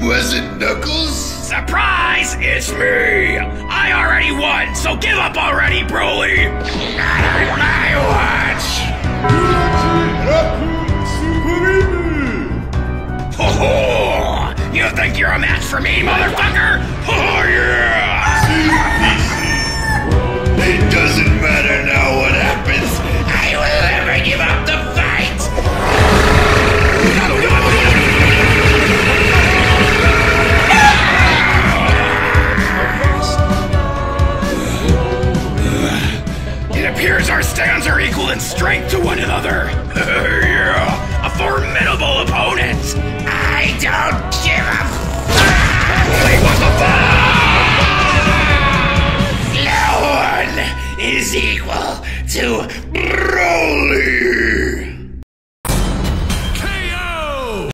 wasn't Knuckles? Surprise! It's me! I already won, so give up already, Broly! Not on my watch! Ho ho! You think you're a match for me, motherfucker? Oh yeah! It doesn't matter now what happens. I will never give up the fight! It appears our stands are equal in strength to one another. Yeah, a formidable opponent. I don't give a fuck. Wait, what the fuck? No one is equal to